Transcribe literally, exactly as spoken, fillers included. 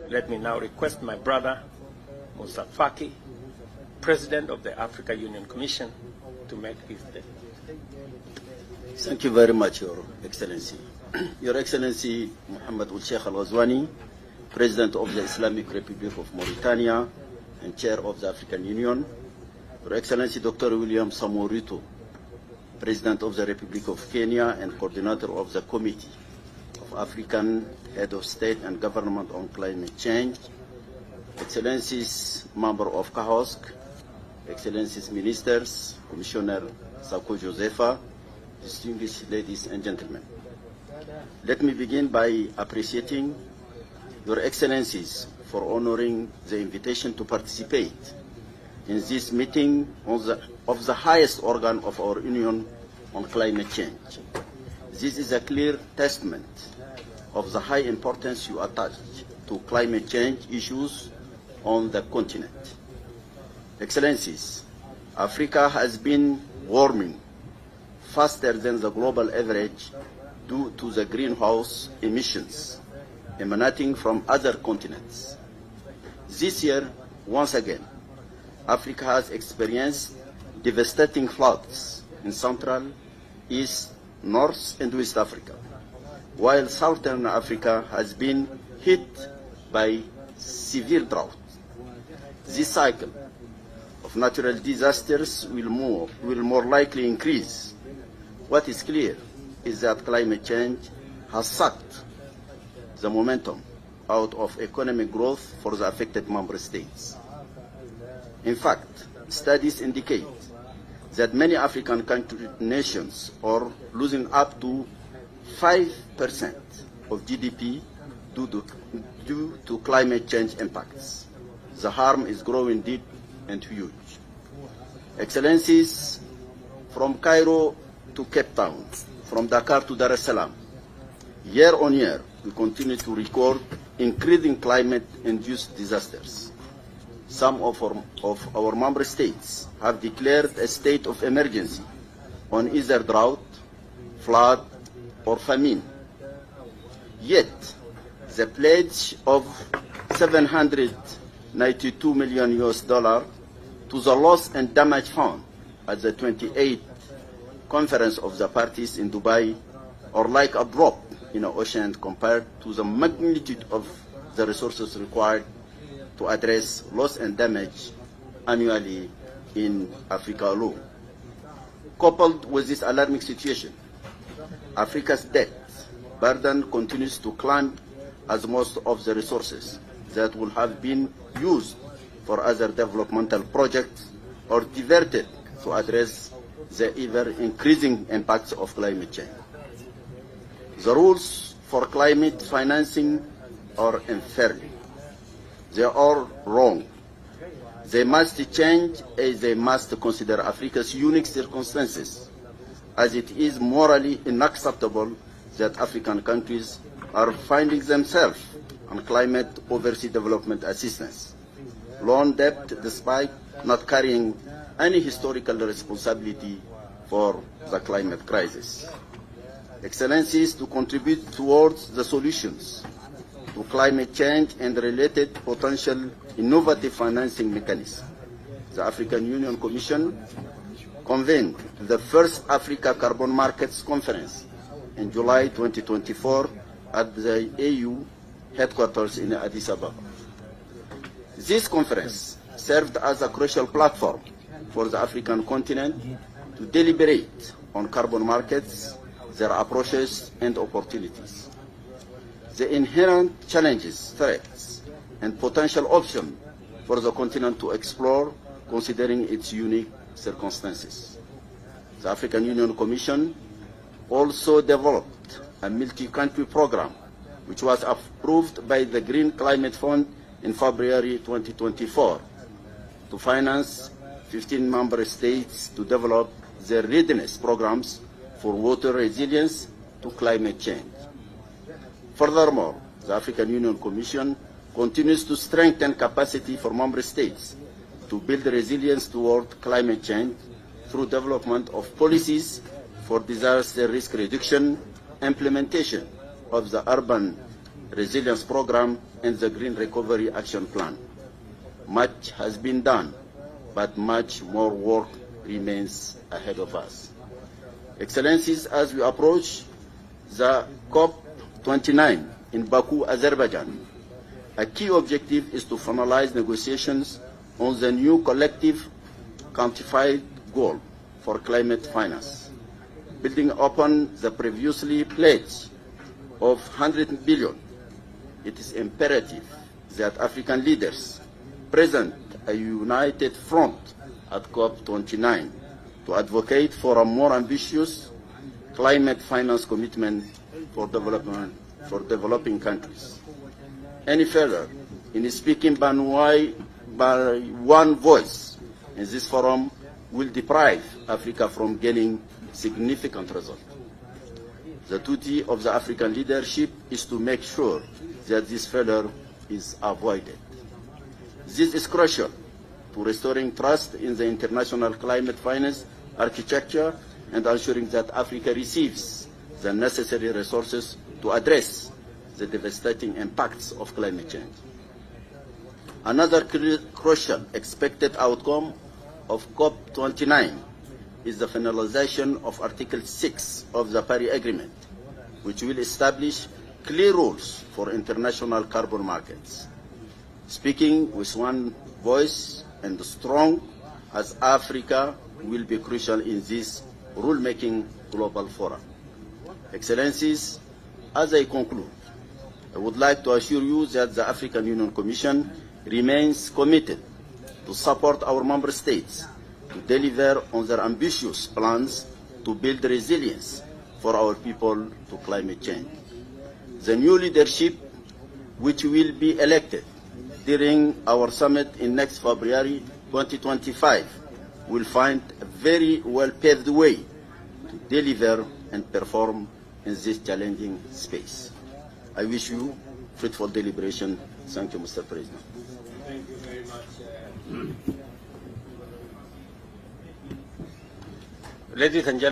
let me now request my brother, Musa Faki, President of the Africa Union Commission, to make his statement. Thank you very much, Your Excellency. Your Excellency, Mohammed Ould Sheikh Al Ghazouani, President of the Islamic Republic of Mauritania and Chair of the African Union, Your Excellency Doctor William Samoei Ruto, President of the Republic of Kenya and Coordinator of the Committee of African Head of State and Government on Climate Change, Excellencies, Member of CAHOSC, Excellencies Ministers, Commissioner Sako Josefa, distinguished ladies and gentlemen. Let me begin by appreciating Your Excellencies for honoring the invitation to participate in this meeting on the, of the highest organ of our Union on climate change. This is a clear testament of the high importance you attach to climate change issues on the continent. Excellencies, Africa has been warming faster than the global average due to the greenhouse emissions emanating from other continents. This year, once again, Africa has experienced devastating floods in Central, East, North, and West Africa, while Southern Africa has been hit by severe drought. This cycle of natural disasters will more, will more likely increase. What is clear is that climate change has sucked the momentum out of economic growth for the affected member states. In fact, studies indicate that many African country, nations are losing up to five percent of G D P due to, due to climate change impacts. The harm is growing deep and huge. Excellencies, from Cairo to Cape Town, from Dakar to Dar es Salaam, year on year, we continue to record increasing climate-induced disasters. Some of our, of our member states have declared a state of emergency on either drought, flood, or famine. Yet, the pledge of seven hundred ninety-two million U S dollar to the Loss and Damage Fund at the twenty-eighth Conference of the Parties in Dubai are like a drop in the ocean compared to the magnitude of the resources required to address loss and damage annually in Africa alone. Coupled with this alarming situation, Africa's debt burden continues to climb as most of the resources that would have been used for other developmental projects are diverted to address the ever-increasing impacts of climate change. The rules for climate financing are unfair. They are wrong. They must change as they must consider Africa's unique circumstances, as it is morally unacceptable that African countries are finding themselves on climate overseas development assistance, loan debt despite not carrying any historical responsibility for the climate crisis. Excellencies, to contribute towards the solutions to climate change and related potential innovative financing mechanisms, the African Union Commission convened the first Africa Carbon Markets Conference in July twenty twenty-four at the A U headquarters in Addis Ababa. This conference served as a crucial platform for the African continent to deliberate on carbon markets, their approaches and opportunities, the inherent challenges, threats, and potential options for the continent to explore, considering its unique circumstances. The African Union Commission also developed a multi-country program which was approved by the Green Climate Fund in February twenty twenty-four to finance fifteen member states to develop their readiness programs for water resilience to climate change. Furthermore, the African Union Commission continues to strengthen capacity for member states to build resilience toward climate change through development of policies for disaster risk reduction, implementation of the urban Resilience Program, and the Green Recovery Action Plan. Much has been done, but much more work remains ahead of us. Excellencies, as we approach the COP twenty-nine in Baku, Azerbaijan, a key objective is to finalize negotiations on the new collective quantified goal for climate finance. Building upon the previously pledge of one hundred billion, it is imperative that African leaders present a united front at COP twenty-nine to advocate for a more ambitious climate finance commitment for development for developing countries. Any failure in speaking by one voice in this forum will deprive Africa from gaining significant results. The duty of the African leadership is to make sure that this failure is avoided. This is crucial to restoring trust in the international climate finance architecture and ensuring that Africa receives the necessary resources to address the devastating impacts of climate change. Another cru crucial expected outcome of COP twenty-nine is the finalization of Article six of the Paris Agreement, which will establish clear rules for international carbon markets. Speaking with one voice and strong as Africa will be crucial in this rule-making global forum. Excellencies, as I conclude, I would like to assure you that the African Union Commission remains committed to support our member states to deliver on their ambitious plans to build resilience for our people to climate change. The new leadership, which will be elected during our summit in next February twenty twenty-five, will find a very well-paved way to deliver and perform in this challenging space. I wish you fruitful deliberation. Thank you, Mister President. Thank you very much. Uh, Ladies and gentlemen,